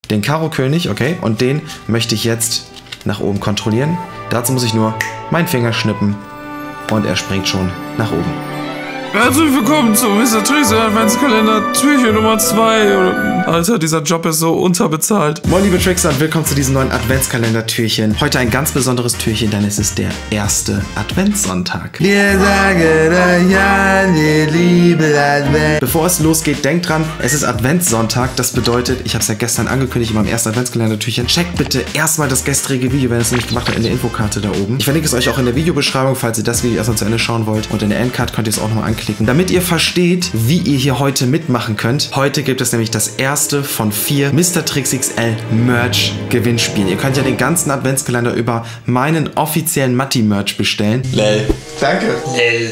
den Karo König, okay? Und den möchte ich jetzt nach oben kontrollieren. Dazu muss ich nur meinen Finger schnippen und er springt schon nach oben. Herzlich willkommen zu Mr. Tricks Adventskalender Türchen Nummer 2. Alter, dieser Job ist so unterbezahlt. Moin liebe Trickser und willkommen zu diesem neuen Adventskalender-Türchen. Heute ein ganz besonderes Türchen, denn es ist der erste Adventssonntag. Wir sagen euch ja, wir lieben Advent. Bevor es losgeht, denkt dran, es ist Adventssonntag. Das bedeutet, ich habe es ja gestern angekündigt in meinem ersten Adventskalender-Türchen. Checkt bitte erstmal das gestrige Video, wenn ihr es noch nicht gemacht habt, in der Infokarte da oben. Ich verlinke es euch auch in der Videobeschreibung, falls ihr das Video erstmal zu Ende schauen wollt. Und in der Endcard könnt ihr es auch nochmal anklicken, damit ihr versteht, wie ihr hier heute mitmachen könnt. Heute gibt es nämlich das erste von 4 Mr. Tricks XL Merch Gewinnspielen. Ihr könnt ja den ganzen Adventskalender über meinen offiziellen Matti-Merch bestellen. Lel. Danke. Lel.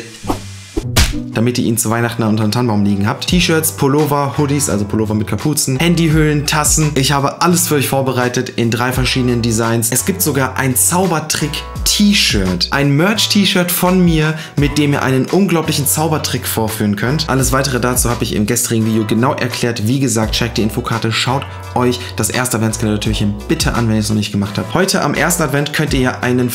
Damit ihr ihn zu Weihnachten unter dem Tannenbaum liegen habt. T-Shirts, Pullover, Hoodies, also Pullover mit Kapuzen, Handyhüllen, Tassen. Ich habe alles für euch vorbereitet in 3 verschiedenen Designs. Es gibt sogar ein Zaubertrick-T-Shirt. Ein Merch-T-Shirt von mir, mit dem ihr einen unglaublichen Zaubertrick vorführen könnt. Alles weitere dazu habe ich im gestrigen Video genau erklärt. Wie gesagt, checkt die Infokarte, schaut euch das erste Adventskalender-Türchen bitte an, wenn ihr es noch nicht gemacht habt. Heute am ersten Advent könnt ihr ja einen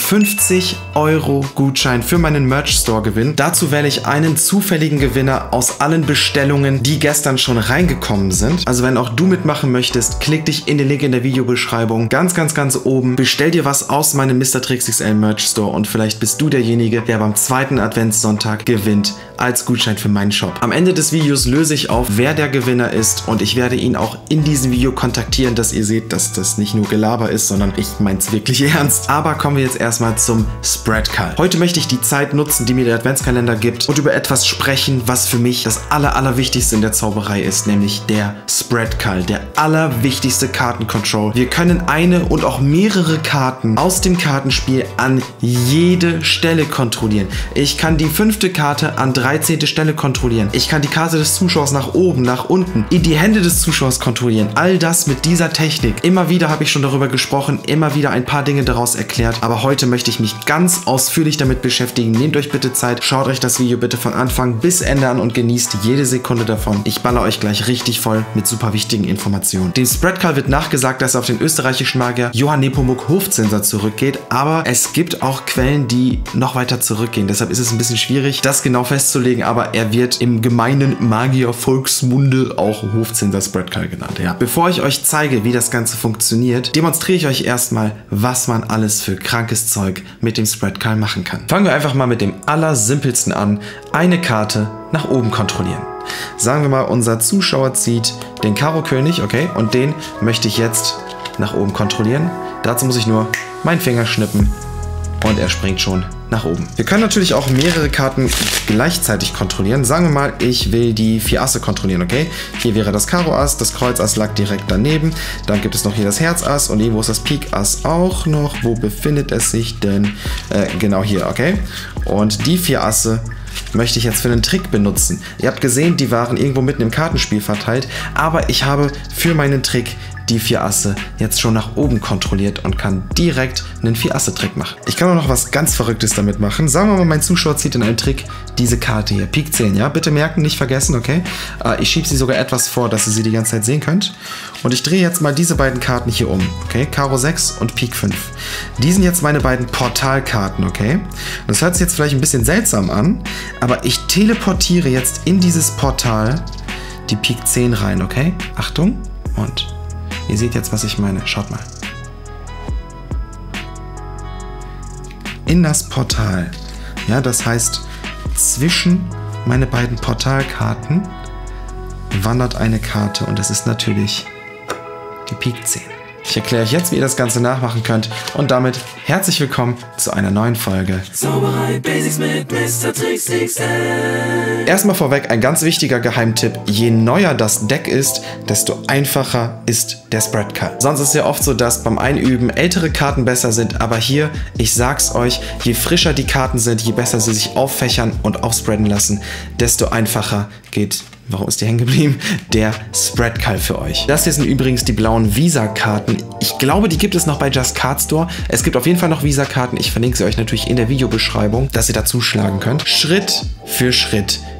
50€ Gutschein für meinen Merch-Store gewinnen. Dazu wähle ich einen zufälligen Gewinner aus allen Bestellungen, die gestern schon reingekommen sind. Also wenn auch du mitmachen möchtest, klick dich in den Link in der Videobeschreibung. Ganz oben. Bestell dir was aus meinem Mr. Tricks XL Merch Store und vielleicht bist du derjenige, der beim zweiten Adventssonntag gewinnt als Gutschein für meinen Shop. Am Ende des Videos löse ich auf, wer der Gewinner ist und ich werde ihn auch in diesem Video kontaktieren, dass ihr seht, dass das nicht nur Gelaber ist, sondern ich meine es wirklich ernst. Aber kommen wir jetzt erstmal zum Spread Call. Heute möchte ich die Zeit nutzen, die mir der Adventskalender gibt und über etwas sprechen, was für mich das allerwichtigste in der Zauberei ist, nämlich der Spread Call, der allerwichtigste Kartencontrol. Wir können eine und auch mehrere Karten aus dem Kartenspiel an jede Stelle kontrollieren. Ich kann die 5. Karte an 13. Stelle kontrollieren. Ich kann die Karte des Zuschauers nach oben, nach unten, in die Hände des Zuschauers kontrollieren. All das mit dieser Technik. Immer wieder habe ich schon darüber gesprochen, immer wieder ein paar Dinge daraus erklärt, aber heute möchte ich mich ganz ausführlich damit beschäftigen. Nehmt euch bitte Zeit, schaut euch das Video bitte von Anfang bis Ende an und genießt jede Sekunde davon. Ich baller euch gleich richtig voll mit super wichtigen Informationen. Dem Spread Call wird nachgesagt, dass er auf den österreichischen Magier Johann Nepomuk Hofzinser zurückgeht, aber es gibt auch Quellen, die noch weiter zurückgehen. Deshalb ist es ein bisschen schwierig, das genau festzulegen, aber er wird im gemeinen Magier-Volksmunde auch Hofzinser Spread Call genannt. Ja. Bevor ich euch zeige, wie das Ganze funktioniert, demonstriere ich euch erstmal, was man alles für krankes Zeug mit dem Spread Call machen kann. Fangen wir einfach mal mit dem allersimpelsten an. Eine Karte nach oben kontrollieren. Sagen wir mal, unser Zuschauer zieht den Karo König, okay, und den möchte ich jetzt nach oben kontrollieren. Dazu muss ich nur meinen Finger schnippen und er springt schon nach oben. Wir können natürlich auch mehrere Karten gleichzeitig kontrollieren. Sagen wir mal, ich will die 4 Asse kontrollieren, okay? Hier wäre das Karo Ass, das Kreuz Ass lag direkt daneben. Dann gibt es noch hier das Herz Ass und irgendwo ist das Pik Ass auch noch. Wo befindet es sich denn? Genau hier, okay? Und die 4 Asse möchte ich jetzt für einen Trick benutzen. Ihr habt gesehen, die waren irgendwo mitten im Kartenspiel verteilt, aber ich habe für meinen Trick die 4 Asse jetzt schon nach oben kontrolliert und kann direkt einen 4 Asse Trick machen. Ich kann auch noch was ganz Verrücktes damit machen. Sagen wir mal, mein Zuschauer zieht in einen Trick diese Karte hier, Pik 10, ja? Bitte merken, nicht vergessen, okay? Ich schiebe sie sogar etwas vor, dass ihr sie die ganze Zeit sehen könnt. Und ich drehe jetzt mal diese beiden Karten hier um, okay? Karo 6 und Pik 5. Die sind jetzt meine beiden Portalkarten, okay? Das hört sich jetzt vielleicht ein bisschen seltsam an, aber ich teleportiere jetzt in dieses Portal die Pik 10 rein, okay? Achtung und ihr seht jetzt, was ich meine. Schaut mal. In das Portal. Ja, das heißt, zwischen meine beiden Portalkarten wandert eine Karte und das ist natürlich die Pik 10. Ich erkläre euch jetzt, wie ihr das Ganze nachmachen könnt und damit herzlich willkommen zu einer neuen Folge Zauberei Basics mit Mr. Tricks XL. Erstmal vorweg ein ganz wichtiger Geheimtipp. Je neuer das Deck ist, desto einfacher ist der Spread Call. Sonst ist es ja oft so, dass beim Einüben ältere Karten besser sind, aber hier, ich sag's euch, je frischer die Karten sind, je besser sie sich auffächern und aufspreaden lassen, desto einfacher geht, warum ist die hängen geblieben, der Spread Call für euch. Das hier sind übrigens die blauen Visa-Karten. Ich glaube, die gibt es noch bei Just Card Store. Es gibt auf jeden Fall noch Visa-Karten. Ich verlinke sie euch natürlich in der Videobeschreibung, dass ihr da zuschlagen könnt. Schritt für Schritt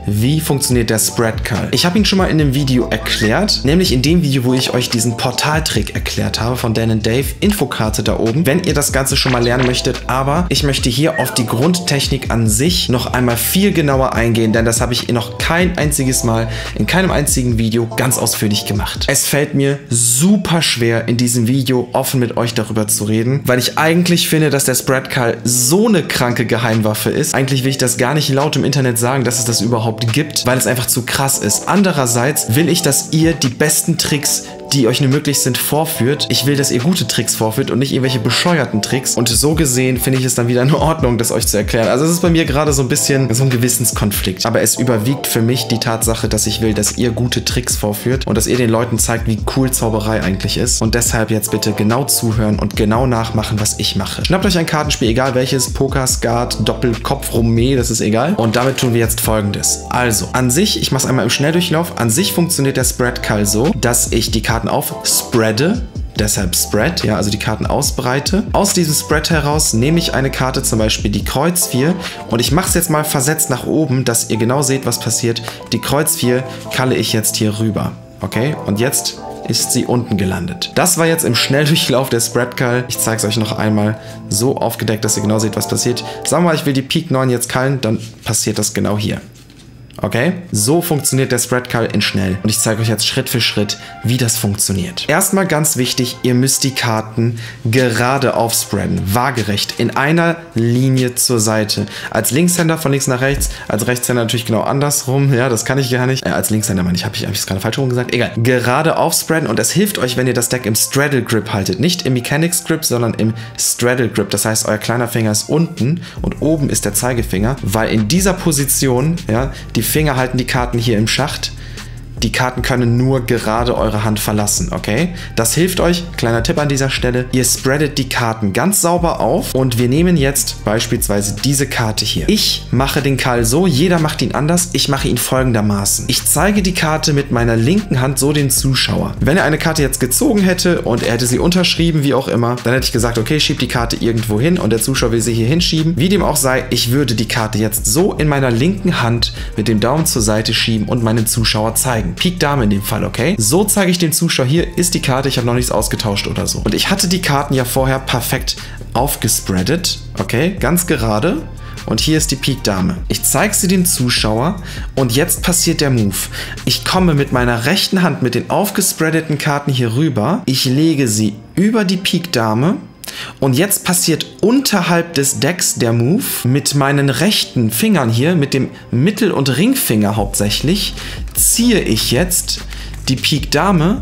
wie funktioniert der Spread Cull. Ich habe ihn schon mal in einem Video erklärt, nämlich in dem Video, wo ich euch diesen Portaltrick erklärt habe von Dan und Dave, Infokarte da oben, wenn ihr das Ganze schon mal lernen möchtet, aber ich möchte hier auf die Grundtechnik an sich noch einmal viel genauer eingehen, denn das habe ich noch kein einziges Mal in keinem einzigen Video ganz ausführlich gemacht. Es fällt mir super schwer, in diesem Video offen mit euch darüber zu reden, weil ich eigentlich finde, dass der Spread Cull so eine kranke Geheimwaffe ist. Eigentlich will ich das gar nicht laut im Internet sagen, dass es das überhaupt gibt, weil es einfach zu krass ist. Andererseits will ich, dass ihr die besten Tricks, die euch nur möglich sind, vorführt. Ich will, dass ihr gute Tricks vorführt und nicht irgendwelche bescheuerten Tricks. Und so gesehen finde ich es dann wieder in Ordnung, das euch zu erklären. Also es ist bei mir gerade so ein bisschen so ein Gewissenskonflikt. Aber es überwiegt für mich die Tatsache, dass ich will, dass ihr gute Tricks vorführt und dass ihr den Leuten zeigt, wie cool Zauberei eigentlich ist. Und deshalb jetzt bitte genau zuhören und genau nachmachen, was ich mache. Schnappt euch ein Kartenspiel, egal welches, Poker, Skat, Doppelkopf, Rumé, das ist egal. Und damit tun wir jetzt Folgendes. Also, an sich, ich mache es einmal im Schnelldurchlauf, an sich funktioniert der Spread Cull so, dass ich die Karten aufspreade, deshalb Spread, ja, also die Karten ausbreite. Aus diesem Spread heraus nehme ich eine Karte, zum Beispiel die Kreuz 4, und ich mache es jetzt mal versetzt nach oben, dass ihr genau seht, was passiert. Die Kreuz 4 kalle ich jetzt hier rüber, okay? Und jetzt ist sie unten gelandet. Das war jetzt im Schnelldurchlauf der Spread Cull. Ich zeige es euch noch einmal so aufgedeckt, dass ihr genau seht, was passiert. Sagen wir mal, ich will die Pik 9 jetzt kallen, dann passiert das genau hier. Okay? So funktioniert der Spread Cull in schnell. Und ich zeige euch jetzt Schritt für Schritt, wie das funktioniert. Erstmal ganz wichtig, ihr müsst die Karten gerade aufspreaden. Waagerecht. In einer Linie zur Seite. Als Linkshänder von links nach rechts. Als Rechtshänder natürlich genau andersrum. Ja, das kann ich gar nicht. Als Linkshänder meine ich, habe ich es gerade falsch rum gesagt. Egal. Gerade aufspreaden. Und es hilft euch, wenn ihr das Deck im Straddle Grip haltet. Nicht im Mechanics Grip, sondern im Straddle Grip. Das heißt, euer kleiner Finger ist unten und oben ist der Zeigefinger. Weil in dieser Position, ja, die Finger halten die Karten hier im Schacht. Die Karten können nur gerade eure Hand verlassen, okay? Das hilft euch. Kleiner Tipp an dieser Stelle. Ihr spreadet die Karten ganz sauber auf und wir nehmen jetzt beispielsweise diese Karte hier. Ich mache den Cull so, jeder macht ihn anders. Ich mache ihn folgendermaßen. Ich zeige die Karte mit meiner linken Hand so dem Zuschauer. Wenn er eine Karte jetzt gezogen hätte und er hätte sie unterschrieben, wie auch immer, dann hätte ich gesagt, okay, schieb die Karte irgendwo hin und der Zuschauer will sie hier hinschieben. Wie dem auch sei, ich würde die Karte jetzt so in meiner linken Hand mit dem Daumen zur Seite schieben und meinen Zuschauer zeigen. Pik Dame in dem Fall, okay? So zeige ich dem Zuschauer, hier ist die Karte, ich habe noch nichts ausgetauscht oder so. Und ich hatte die Karten ja vorher perfekt aufgespreadet, okay? Ganz gerade. Und hier ist die Pik Dame. Ich zeige sie dem Zuschauer und jetzt passiert der Move. Ich komme mit meiner rechten Hand mit den aufgespreadeten Karten hier rüber. Ich lege sie über die Pik Dame. Und jetzt passiert unterhalb des Decks der Move. Mit meinen rechten Fingern hier, mit dem Mittel- und Ringfinger hauptsächlich, ziehe ich jetzt die Pik Dame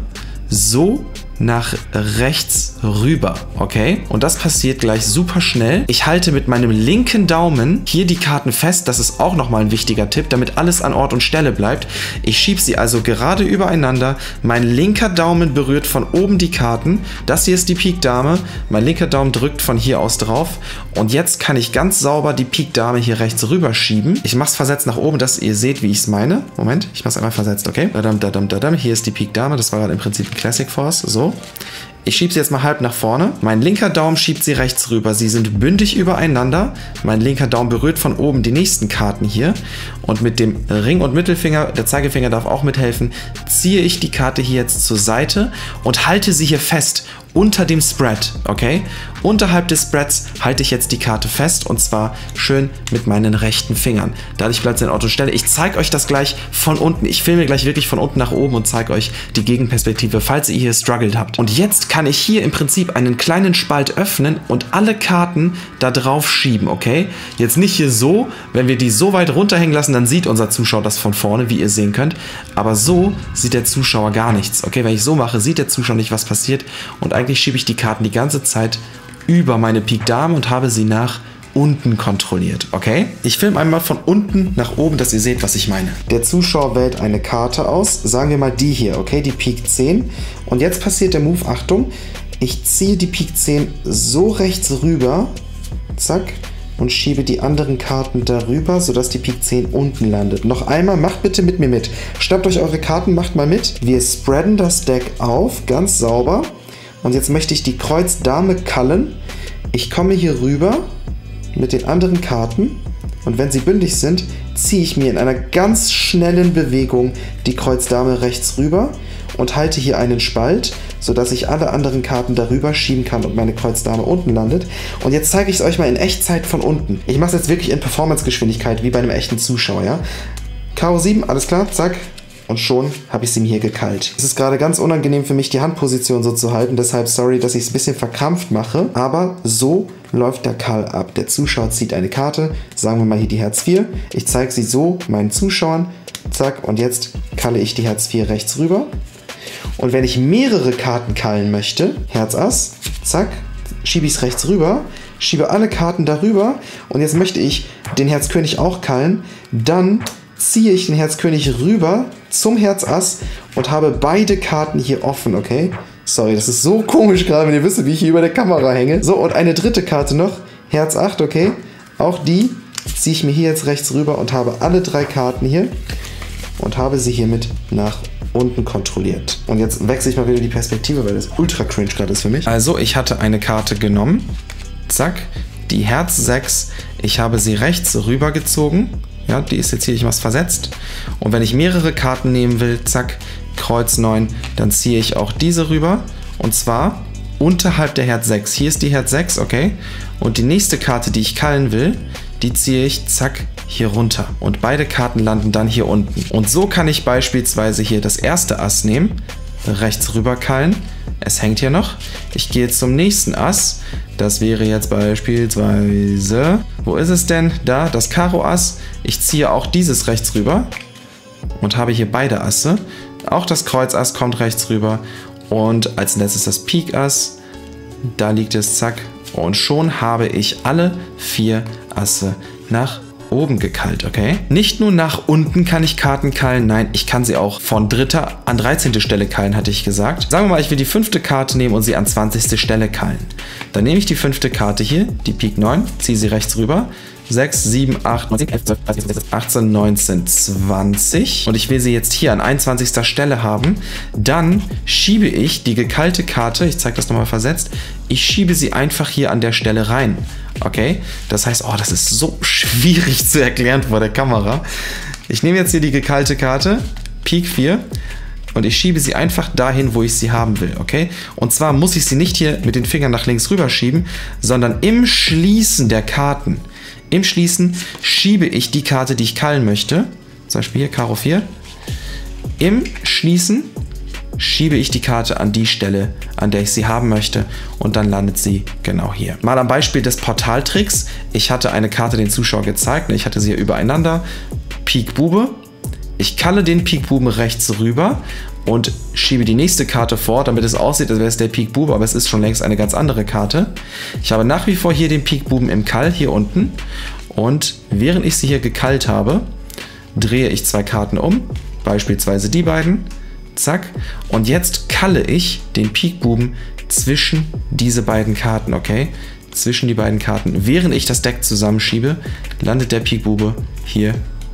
so nach rechts rüber, okay? Und das passiert gleich super schnell. Ich halte mit meinem linken Daumen hier die Karten fest. Das ist auch nochmal ein wichtiger Tipp, damit alles an Ort und Stelle bleibt. Ich schiebe sie also gerade übereinander. Mein linker Daumen berührt von oben die Karten. Das hier ist die Pik Dame. Mein linker Daumen drückt von hier aus drauf. Und jetzt kann ich ganz sauber die Pik Dame hier rechts rüber schieben. Ich mache es versetzt nach oben, dass ihr seht, wie ich es meine. Moment, ich mache es einmal versetzt, okay? Hier ist die Pik Dame. Das war gerade im Prinzip ein Classic Force. So. Ich schiebe sie jetzt mal halb nach vorne. Mein linker Daumen schiebt sie rechts rüber. Sie sind bündig übereinander. Mein linker Daumen berührt von oben die nächsten Karten hier. Und mit dem Ring- und Mittelfinger, der Zeigefinger darf auch mithelfen, ziehe ich die Karte hier jetzt zur Seite und halte sie hier fest unter dem Spread, okay? Unterhalb des Spreads halte ich jetzt die Karte fest und zwar schön mit meinen rechten Fingern. Dadurch bleibt sie in Ort und Stelle. Ich zeige euch das gleich von unten. Ich filme gleich wirklich von unten nach oben und zeige euch die Gegenperspektive, falls ihr hier struggled habt. Und jetzt kann ich hier im Prinzip einen kleinen Spalt öffnen und alle Karten da drauf schieben, okay? Jetzt nicht hier so, wenn wir die so weit runterhängen lassen, dann sieht unser Zuschauer das von vorne, wie ihr sehen könnt. Aber so sieht der Zuschauer gar nichts, okay? Wenn ich so mache, sieht der Zuschauer nicht, was passiert. Und eigentlich schiebe ich die Karten die ganze Zeit über meine Pik Dame und habe sie nach unten kontrolliert, okay? Ich filme einmal von unten nach oben, dass ihr seht, was ich meine. Der Zuschauer wählt eine Karte aus, sagen wir mal die hier, okay? Die Pik 10. Und jetzt passiert der Move, Achtung, ich ziehe die Pik 10 so rechts rüber, zack, und schiebe die anderen Karten darüber, sodass die Pik 10 unten landet. Noch einmal, macht bitte mit mir mit. Schnappt euch eure Karten, macht mal mit. Wir spreaden das Deck auf, ganz sauber. Und jetzt möchte ich die Kreuz Dame cullen. Ich komme hier rüber mit den anderen Karten Und wenn sie bündig sind, ziehe ich mir in einer ganz schnellen Bewegung die Kreuz Dame rechts rüber und halte hier einen Spalt, sodass ich alle anderen Karten darüber schieben kann und meine Kreuz Dame unten landet. Und jetzt zeige ich es euch mal in Echtzeit von unten. Ich mache es jetzt wirklich in Performance-Geschwindigkeit, wie bei einem echten Zuschauer, ja? Karo 7, alles klar, zack. Und schon habe ich sie mir hier gekalt. Es ist gerade ganz unangenehm für mich, die Handposition so zu halten. Deshalb sorry, dass ich es ein bisschen verkrampft mache. Aber so läuft der Kall ab. Der Zuschauer zieht eine Karte. Sagen wir mal hier die Herz 4. Ich zeige sie so meinen Zuschauern. Zack. Und jetzt kalle ich die Herz 4 rechts rüber. Und wenn ich mehrere Karten kallen möchte, Herz Ass, zack, schiebe ich es rechts rüber. Schiebe alle Karten darüber. Und jetzt möchte ich den Herz König auch kallen. Dann ziehe ich den Herz König rüber zum Herz Ass und habe beide Karten hier offen, okay? Sorry, das ist so komisch gerade, wenn ihr wisst, wie ich hier über der Kamera hänge. So, und eine dritte Karte noch, Herz 8, okay? Auch die ziehe ich mir hier jetzt rechts rüber und habe alle 3 Karten hier und habe sie hiermit nach unten kontrolliert. Und jetzt wechsle ich mal wieder die Perspektive, weil das ultra cringe gerade ist für mich. Also, ich hatte eine Karte genommen, zack, die Herz 6, ich habe sie rechts rübergezogen. Ja, die ist jetzt hier, ich mach's versetzt. Und wenn ich mehrere Karten nehmen will, zack, Kreuz 9, dann ziehe ich auch diese rüber. Und zwar unterhalb der Herz 6. Hier ist die Herz 6, okay? Und die nächste Karte, die ich kallen will, die ziehe ich, zack, hier runter. Und beide Karten landen dann hier unten. Und so kann ich beispielsweise hier das erste Ass nehmen, rechts rüber kallen. Es hängt hier noch. Ich gehe zum nächsten Ass. Das wäre jetzt beispielsweise, wo ist es denn? Da, das Karo Ass. Ich ziehe auch dieses rechts rüber und habe hier beide Asse. Auch das Kreuz Ass kommt rechts rüber. Und als letztes das Pik Ass. Da liegt es, zack. Und schon habe ich alle 4 Asse nach oben gekalt, okay? Nicht nur nach unten kann ich Karten kallen, nein, ich kann sie auch von 3. an 13. Stelle kallen, hatte ich gesagt. Sagen wir mal, ich will die 5. Karte nehmen und sie an 20. Stelle kallen. Dann nehme ich die 5. Karte hier, die Pik 9, ziehe sie rechts rüber. 6, 7, 8, 9, 10, 11, 12, 13, 14, 18, 19, 20. Und ich will sie jetzt hier an 21. Stelle haben. Dann schiebe ich die gekalte Karte, ich zeige das nochmal versetzt, ich schiebe sie einfach hier an der Stelle rein. Okay? Das heißt, oh, das ist so schwierig zu erklären vor der Kamera. Ich nehme jetzt hier die gekalte Karte, Pik 4, und ich schiebe sie einfach dahin, wo ich sie haben will, okay? Und zwar muss ich sie nicht hier mit den Fingern nach links rüber schieben, sondern im Schließen der Karten. Im Schließen schiebe ich die Karte, die ich kallen möchte. Zum Beispiel hier, Karo 4. Im Schließen schiebe ich die Karte an die Stelle, an der ich sie haben möchte. Und dann landet sie genau hier. Mal am Beispiel des Portaltricks. Ich hatte eine Karte den Zuschauer gezeigt. Ich hatte sie hier übereinander. Pik Bube. Ich kalle den Pik Buben rechts rüber und schiebe die nächste Karte vor, damit es aussieht, als wäre es der Pik Bube, aber es ist schon längst eine ganz andere Karte. Ich habe nach wie vor hier den Pik Buben im Kall, hier unten. Und während ich sie hier gekallt habe, drehe ich 2 Karten um, beispielsweise die beiden. Zack. Und jetzt kalle ich den Pik Buben zwischen diese beiden Karten, okay? Zwischen die beiden Karten. Während ich das Deck zusammenschiebe, landet der Pik Bube hier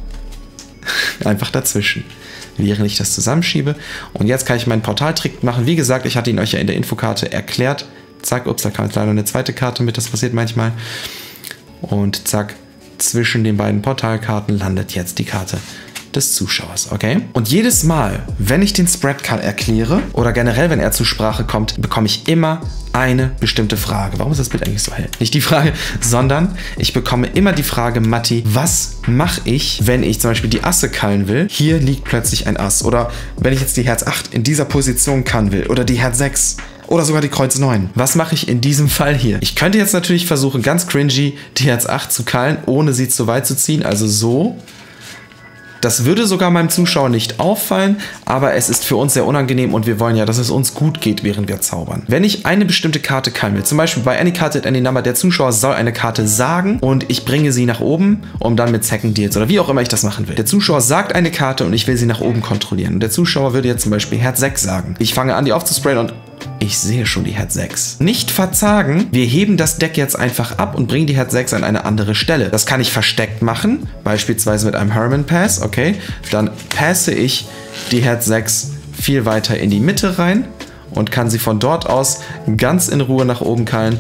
einfach dazwischen, während ich das zusammenschiebe. Und jetzt kann ich meinen Portaltrick machen. Wie gesagt, ich hatte ihn euch ja in der Infokarte erklärt. Zack, ups, da kam jetzt leider eine zweite Karte mit, das passiert manchmal. Und zack, zwischen den beiden Portalkarten landet jetzt die Karte des Zuschauers, okay? Und jedes Mal, wenn ich den Spread Call erkläre oder generell, wenn er zur Sprache kommt, bekomme ich immer eine bestimmte Frage. Warum ist das Bild eigentlich so hell? Nicht die Frage, sondern ich bekomme immer die Frage, Matti, was mache ich, wenn ich zum Beispiel die Asse kallen will? Hier liegt plötzlich ein Ass. Oder wenn ich jetzt die Herz 8 in dieser Position kallen will oder die Herz 6 oder sogar die Kreuz 9. Was mache ich in diesem Fall hier? Ich könnte jetzt natürlich versuchen, ganz cringy die Herz 8 zu kallen, ohne sie zu weit zu ziehen, also so. Das würde sogar meinem Zuschauer nicht auffallen, aber es ist für uns sehr unangenehm und wir wollen ja, dass es uns gut geht, während wir zaubern. Wenn ich eine bestimmte Karte kallen will, zum Beispiel bei Any Card at Any Number, der Zuschauer soll eine Karte sagen und ich bringe sie nach oben, um dann mit Second Deals oder wie auch immer ich das machen will. Der Zuschauer sagt eine Karte und ich will sie nach oben kontrollieren. Und der Zuschauer würde jetzt zum Beispiel Herz 6 sagen. Ich fange an, die aufzusprayen und ich sehe schon die Herz 6. Nicht verzagen, wir heben das Deck jetzt einfach ab und bringen die Herz 6 an eine andere Stelle. Das kann ich versteckt machen, beispielsweise mit einem Herman Pass, okay? Dann passe ich die Herz 6 viel weiter in die Mitte rein und kann sie von dort aus ganz in Ruhe nach oben kallen.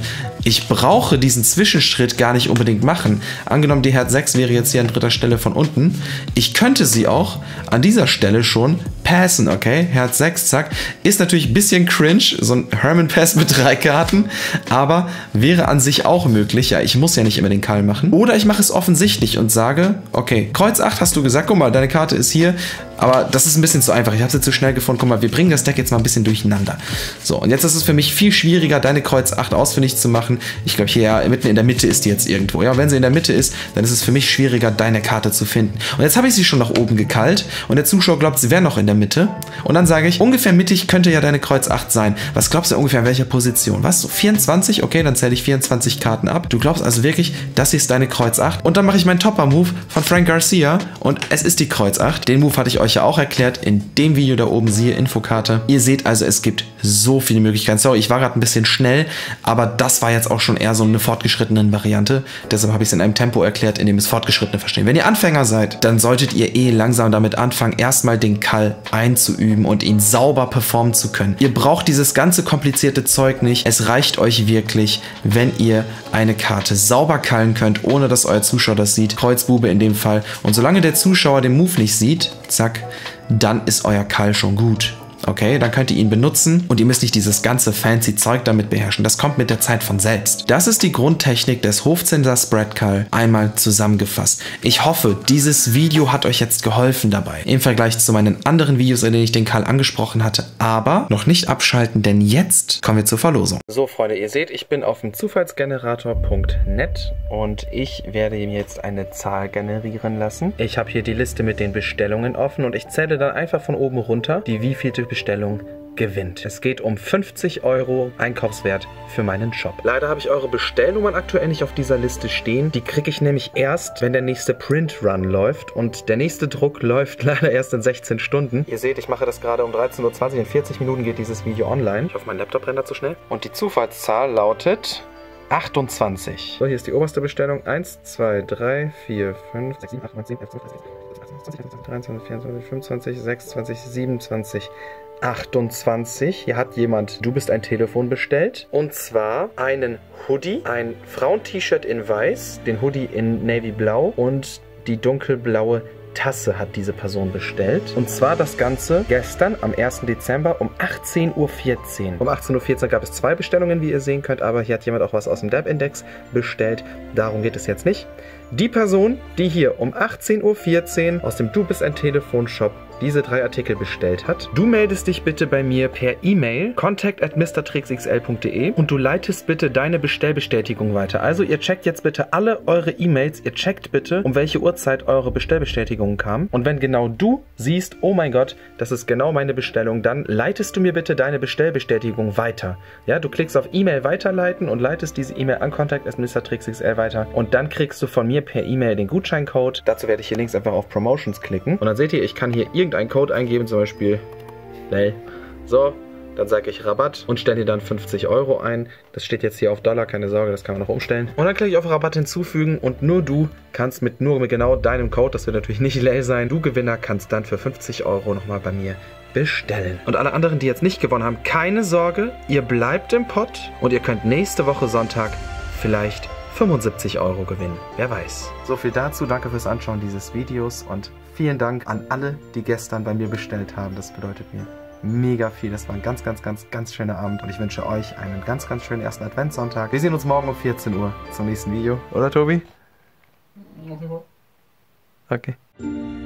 ich brauche diesen Zwischenschritt gar nicht unbedingt machen. Angenommen, die Herz 6 wäre jetzt hier an dritter Stelle von unten. Ich könnte sie auch an dieser Stelle schon passen, okay? Herz 6, zack. Ist natürlich ein bisschen cringe, so ein Herman Pass mit 3 Karten, aber wäre an sich auch möglich. Ja, ich muss ja nicht immer den Kall machen. Oder ich mache es offensichtlich und sage, okay, Kreuz 8 hast du gesagt, guck mal, deine Karte ist hier, aber das ist ein bisschen zu einfach. Ich habe sie zu schnell gefunden. Guck mal, wir bringen das Deck jetzt mal ein bisschen durcheinander. So, und jetzt ist es für mich viel schwieriger, deine Kreuz 8 ausfindig zu machen. Ich glaube, hier mitten in der Mitte ist die jetzt irgendwo. Ja, und wenn sie in der Mitte ist, dann ist es für mich schwieriger, deine Karte zu finden. Und jetzt habe ich sie schon nach oben gekallt und der Zuschauer glaubt, sie wäre noch in der Mitte. Und dann sage ich, ungefähr mittig könnte ja deine Kreuz 8 sein. Was glaubst du ungefähr in welcher Position? Was? So 24? Okay, dann zähle ich 24 Karten ab. Du glaubst also wirklich, das hier ist deine Kreuz 8. Und dann mache ich meinen Topper-Move von Frank Garcia und es ist die Kreuz 8. Den Move hatte ich euch ja auch erklärt in dem Video da oben, siehe Infokarte. Ihr seht also, es gibt so viele Möglichkeiten. Sorry, ich war gerade ein bisschen schnell, aber das war jetzt auch schon eher so eine fortgeschrittene Variante. Deshalb habe ich es in einem Tempo erklärt, in dem es Fortgeschrittene verstehen. Wenn ihr Anfänger seid, dann solltet ihr langsam damit anfangen, erstmal den Kall einzuüben und ihn sauber performen zu können. Ihr braucht dieses ganze komplizierte Zeug nicht. Es reicht euch wirklich, wenn ihr eine Karte sauber kallen könnt, ohne dass euer Zuschauer das sieht. Kreuzbube in dem Fall. Und solange der Zuschauer den Move nicht sieht, zack, dann ist euer Kall schon gut. Okay, dann könnt ihr ihn benutzen und ihr müsst nicht dieses ganze fancy Zeug damit beherrschen. Das kommt mit der Zeit von selbst. Das ist die Grundtechnik des Hofzinser Spread Call einmal zusammengefasst. Ich hoffe, dieses Video hat euch jetzt geholfen dabei. Im Vergleich zu meinen anderen Videos, in denen ich den Call angesprochen hatte. Aber noch nicht abschalten, denn jetzt kommen wir zur Verlosung. So Freunde, ihr seht, ich bin auf dem Zufallsgenerator.net und ich werde ihm jetzt eine Zahl generieren lassen. Ich habe hier die Liste mit den Bestellungen offen und ich zähle dann einfach von oben runter, die wievielte Bestellung gewinnt. Es geht um 50 € Einkaufswert für meinen Shop. Leider habe ich eure Bestellnummern aktuell nicht auf dieser Liste stehen. Die kriege ich nämlich erst, wenn der nächste Print-Run läuft. Und der nächste Druck läuft leider erst in 16 Stunden. Ihr seht, ich mache das gerade um 13:20 Uhr. In 40 Minuten geht dieses Video online. Ich hoffe, mein Laptop rennt da zu schnell. Und die Zufallszahl lautet 28. So, hier ist die oberste Bestellung. 1, 2, 3, 4, 5, 6, 7, 8, 9, 10, 11, 12, 13, 23, 24, 25, 26, 27, 28. Hier hat jemand, du bist ein Telefon bestellt. Und zwar einen Hoodie, ein Frauen-T-Shirt in weiß, den Hoodie in Navy Blau und die dunkelblaue Tasse hat diese Person bestellt. Und zwar das Ganze gestern am 1. Dezember um 18:14 Uhr. Um 18:14 Uhr gab es 2 Bestellungen, wie ihr sehen könnt, aber hier hat jemand auch was aus dem Dab-Index bestellt. Darum geht es jetzt nicht. Die Person, die hier um 18:14 Uhr aus dem Du bist ein Telefon-Shop diese 3 Artikel bestellt hat. Du meldest dich bitte bei mir per E-Mail contact@mrtrixxl.de und du leitest bitte deine Bestellbestätigung weiter. Also ihr checkt jetzt bitte alle eure E-Mails, ihr checkt bitte, um welche Uhrzeit eure Bestellbestätigungen kamen. Und wenn genau du siehst, oh mein Gott, das ist genau meine Bestellung, dann leitest du mir bitte deine Bestellbestätigung weiter. Ja, du klickst auf E-Mail weiterleiten und leitest diese E-Mail an contact@mrtrixxl weiter und dann kriegst du von mir per E-Mail den Gutscheincode. Dazu werde ich hier links einfach auf Promotions klicken und dann seht ihr, ich kann hier irgendeinen Code eingeben, zum Beispiel Lel. So, dann sage ich Rabatt und stelle dann 50 € ein. Das steht jetzt hier auf Dollar, keine Sorge, das kann man noch umstellen. Und dann klicke ich auf Rabatt hinzufügen und nur du kannst mit genau deinem Code, das wird natürlich nicht Lel sein, du Gewinner kannst dann für 50 € nochmal bei mir bestellen. Und alle anderen, die jetzt nicht gewonnen haben, keine Sorge, ihr bleibt im Pott und ihr könnt nächste Woche Sonntag vielleicht 75 € gewinnen. Wer weiß. So viel dazu. Danke fürs Anschauen dieses Videos und vielen Dank an alle, die gestern bei mir bestellt haben. Das bedeutet mir mega viel. Das war ein ganz schöner Abend und ich wünsche euch einen ganz schönen ersten Adventssonntag. Wir sehen uns morgen um 14 Uhr zum nächsten Video. Oder, Tobi? Okay.